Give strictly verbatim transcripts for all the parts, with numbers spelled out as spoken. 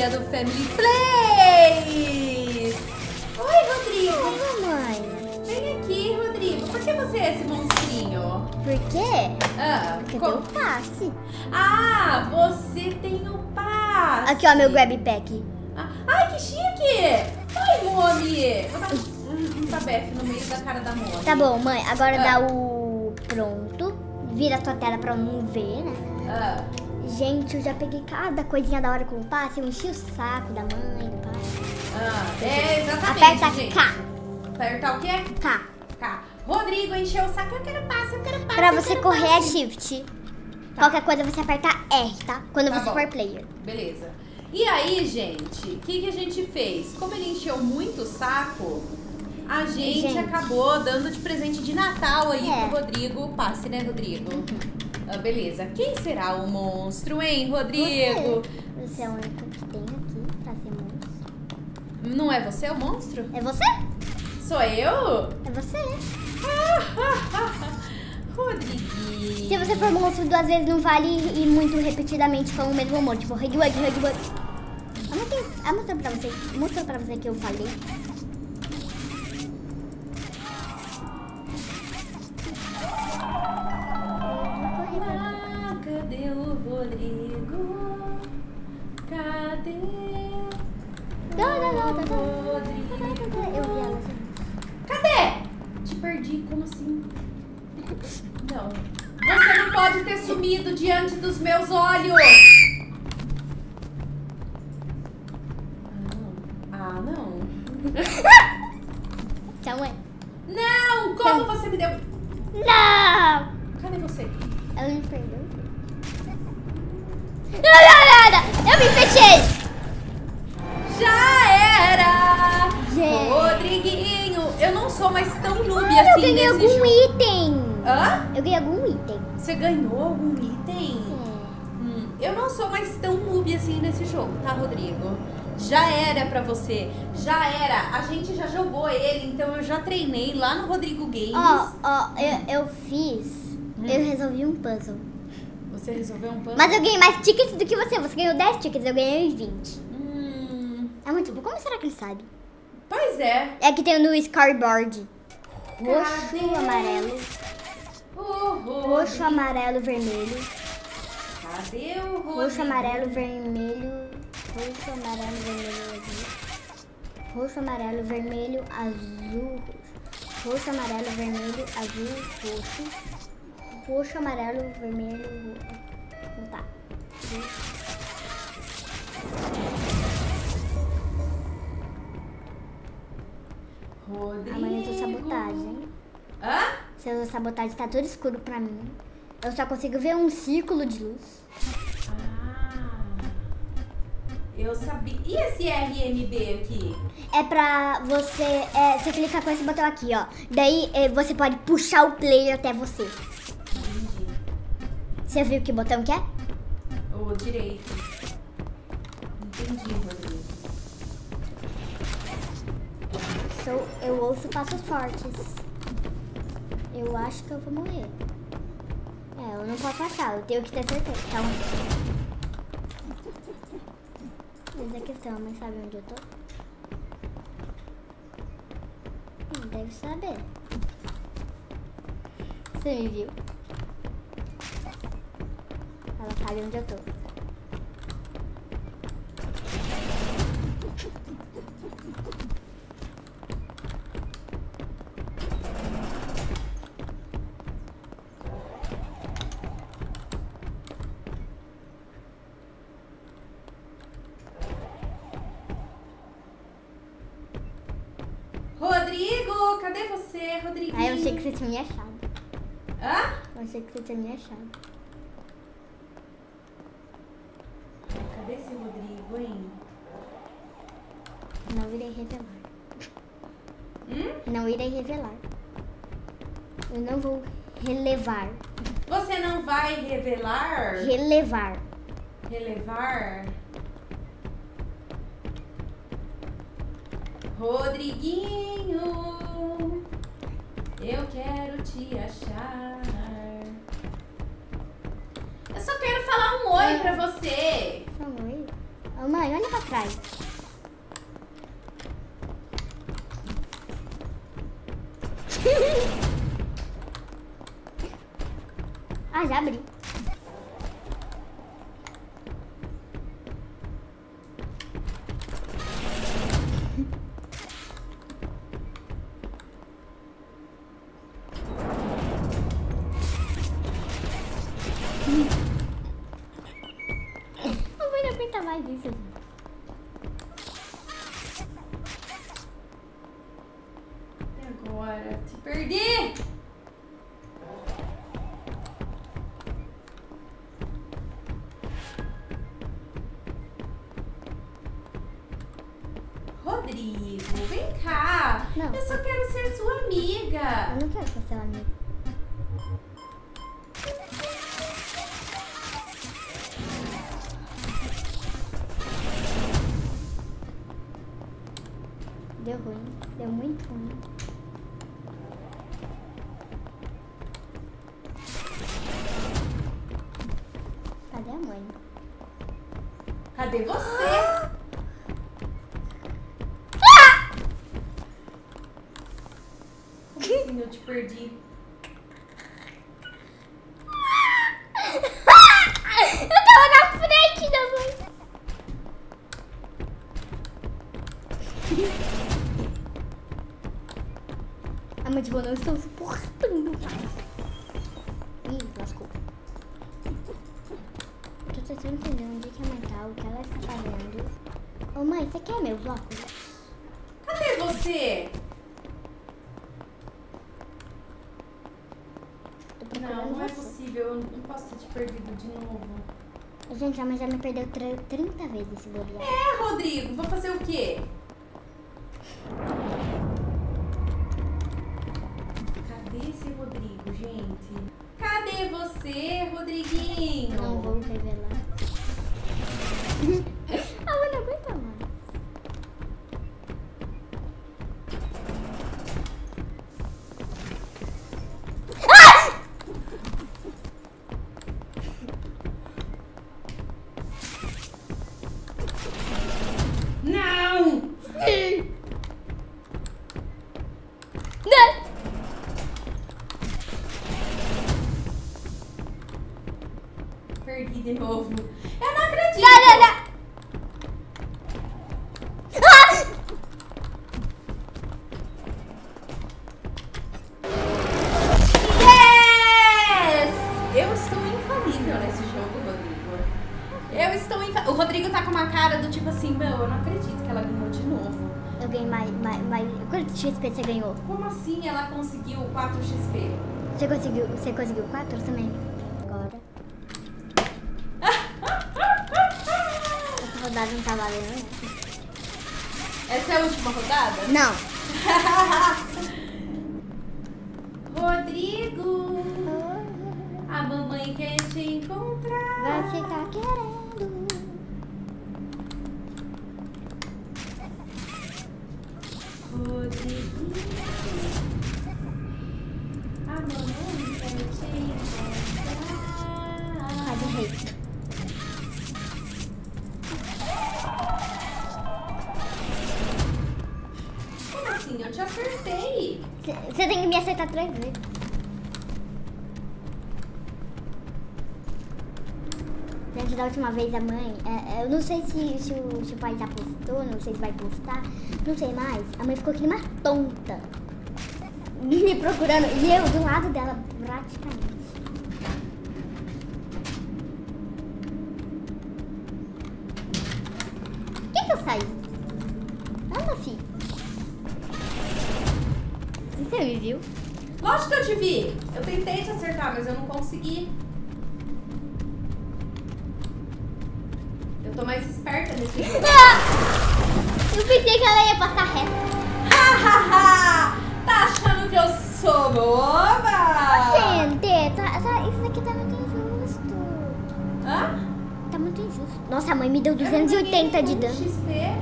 família do Family Plays! Oi, Rodrigo! Oi, mamãe. Vem aqui, Rodrigo. Por que você é esse monstrinho? Por quê? Ah, Porque co- eu tenho passe. ah, você tem o passe. Aqui, ó, meu grab pack. Ah, ai, que chique! Ai, Momi! Vou dar um, um tabefe no meio da cara da Momi. Tá bom, mãe. Agora Ah. dá o pronto. Vira a sua tela pra eu não ver, né? Ah, Gente, eu já peguei cada coisinha da hora com o passe. Eu enchi o saco da mãe, do pai. ah, é exatamente, Aperta gente. K. Apertar o quê? K. K. Rodrigo encheu o saco. Eu quero passe, eu quero passe. Pra eu você quero correr é passe. shift. Qualquer coisa você aperta R, tá? Quando Tá você bom. for player. Beleza. E aí, gente, o que, que a gente fez? Como ele encheu muito o saco, a gente, Gente. acabou dando de presente de Natal aí É. pro Rodrigo o passe, né, Rodrigo? Ah, beleza. Quem será o monstro, hein, Rodrigo? Você. Você é o único que tem aqui pra ser monstro. Não é você o monstro? É você? Sou eu? É você. Rodriguinho. Se você for monstro duas vezes, não vale ir muito repetidamente com o mesmo humor. Tipo, Hug Wug, Hug Wug. Eu não tenho- eu mostrei pra você. Mostrei pra você que eu falei. Ah, cadê o Rodrigo? Cadê Dá, dá, dá, dá, dá. o Rodrigo? Eu vi ela assim. Cadê? Te perdi, como assim? Não. Você não pode ter sumido diante dos meus olhos. Ah, não. Ah, não. Tchau, mãe. Não! Como você me deu... Não! Cadê você? Ela me perdeu. Não, não, não, não. Eu me fechei. Já era! Gente. Rodriguinho, eu não sou mais tão noob Ah, eu assim ganhei nesse algum jogo. item. Hã? Eu ganhei algum item. Você ganhou algum item? É. Hum, eu não sou mais tão noob assim nesse jogo, tá, Rodrigo? Já era pra você. Já era. A gente já jogou ele, então eu já treinei lá no Rodrigo Games. Ó, ó, eu, eu fiz. Hum. Eu resolvi um puzzle. Você resolveu um puzzle? Mas eu ganhei mais tickets do que você. Você ganhou dez tickets, eu ganhei vinte. Hum, É muito bom. Como será que ele sabe? pois é. É que tem no scoreboard. Roxo, Cadê? amarelo. O Rodrigo. Roxo, amarelo, vermelho. Cadê o Rodrigo? Roxo, amarelo, vermelho. Roxo, amarelo, vermelho, azul. Roxo, amarelo, vermelho, azul. Roxo, amarelo, vermelho, azul, roxo. Roxo, amarelo, vermelho, roxo. Não tá. Rodrigo. Amanhã eu tô sabotagem. Hã? Se eu usar sabotagem, tá tudo escuro pra mim. Eu só consigo ver um círculo de luz. Ah, eu sabia. E esse R M B aqui? É pra você... É, você clica com esse botão aqui, ó. Daí é, você pode puxar o player até você. Entendi. Você viu que botão que é? O direito. Entendi, Rodrigo. Sou, eu ouço passos fortes. Eu acho que eu vou morrer. É, eu não posso achar, eu tenho que ter certeza. Calma. Mas é questão, a mãe sabe onde eu tô? Hum, deve saber. Você me viu? Ela sabe onde eu tô. Rodrigo, cadê você, Rodrigo? Ah, eu achei que você tinha me achado. Hã? Eu achei que você tinha me achado. Cadê esse Rodrigo, hein? Não irei revelar. Hum? Não irei revelar. Eu não vou relevar. Você não vai revelar? Relevar. Relevar? Rodriguinho, eu quero te achar. Eu só quero falar um oi pra você. Oi. Ô, mãe, olha pra trás. Ah, já abri. Não vou aguentar mais isso. E agora? Te perdi! Rodrigo, vem cá! Não. Eu só quero ser sua amiga! Eu não quero ser seu amigo. Deu ruim. Deu muito ruim. Cadê a mãe? Cadê você? Como assim eu te perdi? Eu tava na frente da mãe. A mãe, tipo, eu não estou suportando mais. Ih, lascou. Eu tô tentando entender onde que a mãe tá, o que ela está fazendo. Ô mãe, você quer meus óculos? Cadê você? Tô procurando Não, não é você. possível. Eu não posso ter te perdido de novo. Gente, a mãe já me perdeu tr- trinta vezes esse bobear. É, Rodrigo, vou fazer o quê? Cadê esse Rodrigo, gente? Cadê você, Rodriguinho? Não vou revelar. A mãe não aguenta mais. Não! Não! Perdi de novo. Eu não acredito! Não, não, não. Ah! Yes! Eu estou infalível nesse jogo, Rodrigo. Eu estou infalível. O Rodrigo tá com uma cara do tipo assim, meu, eu não acredito que ela ganhou de novo. Eu ganhei mais, mais, mais... Quanto X P você ganhou? Como assim ela conseguiu quatro X P? Você conseguiu, você conseguiu quatro também? Agora. Essa rodada não tá valendo, né? Essa é a última rodada? Não. Rodrigo, a mamãe quer te Vai encontrar. ficar querendo. Rodrigo, a mamãe quer te encontrar. Cadê rei? Como assim? Eu te acertei. Você tem que me acertar três vezes. Gente, da última vez a mãe, é, é, eu não sei se, se, o, se o pai já postou, não sei se vai postar, não sei mais. A mãe ficou aqui uma tonta, me procurando, e eu do lado dela, praticamente. Por que que eu saí? Anda, filho. Você me viu? Lógico que eu te vi. Eu tentei te acertar, mas eu não consegui. Eu tô mais esperta nesse jogo. Eu pensei que ela ia passar reto. Hahaha! Tá achando que eu sou boba? Gente, tá, tá, isso aqui tá muito injusto. Hã? Tá muito injusto. Nossa, a mãe me deu duzentos e oitenta de dano. X P.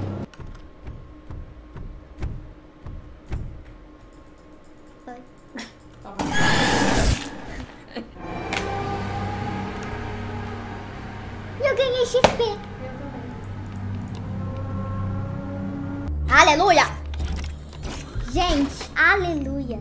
Oi. Toma. Eu ganhei X P. Eu também. Aleluia! Gente, aleluia!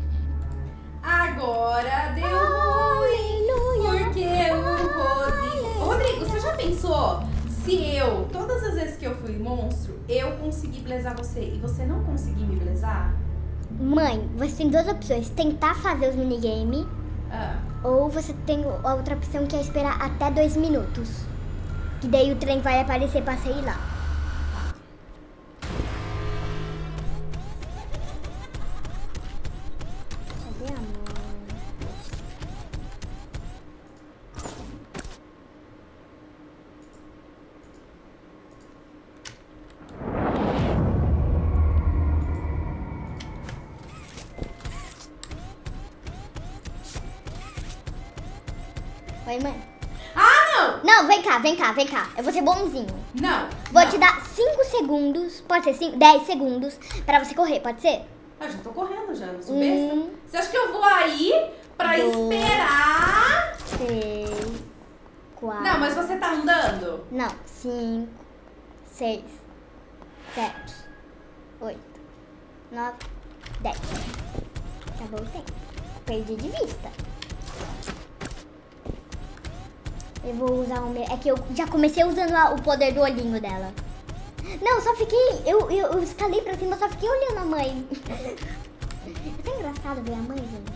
Agora deu ruim, porque o Rodrigo... Rodrigo, você já pensou se eu, todas as vezes que eu fui monstro, eu consegui blesar você e você não conseguir me blesar? Mãe, você tem duas opções. Tentar fazer os minigames Ah. ou você tem a outra opção que é esperar até dois minutos. Que daí o trem vai aparecer pra sair lá. Cadê a mãe? Oi, mãe. Ah, não! Não, vem cá, vem cá, vem cá. Eu vou ser bonzinho. Não. Vou não. te dar cinco segundos, pode ser cinco, dez segundos, pra você correr, pode ser? Eu já tô correndo já, não sou Um, besta. Você acha que eu vou aí pra dois, esperar? Seis, quatro... Não, mas você tá andando? Não, cinco, seis, sete, oito, nove, dez. Acabou o tempo. Perdi de vista. Eu vou usar o meu... É que eu já comecei usando a- o poder do olhinho dela. Não, só fiquei... Eu, eu, eu escalei pra cima, só fiquei olhando a mãe. É tão engraçado ver a mãe, gente.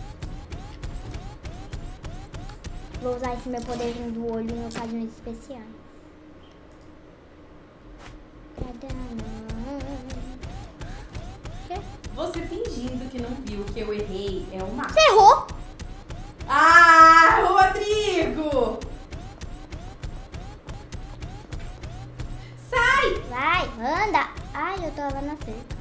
Vou usar esse meu poderzinho do olho em ocasiões especiais. Você fingindo que não viu que eu errei é uma... Você errou! Ah, Rodrigo! Sai! Vai, anda! Ai, eu tava na cerca.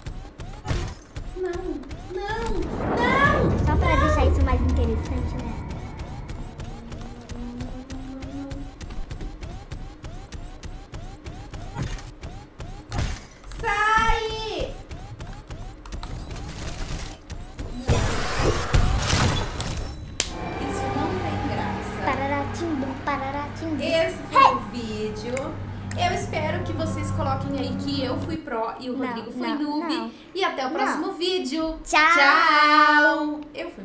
Não, não, não! Só pra deixar isso mais interessante, né? Sai! Isso não tem graça. Pararatimbu, pararatimbu. Esse foi o vídeo. Eu espero que vocês coloquem aí que eu fui pro e o Não, Rodrigo foi não, noob. não. E até o próximo vídeo. Tchau. Tchau! Eu fui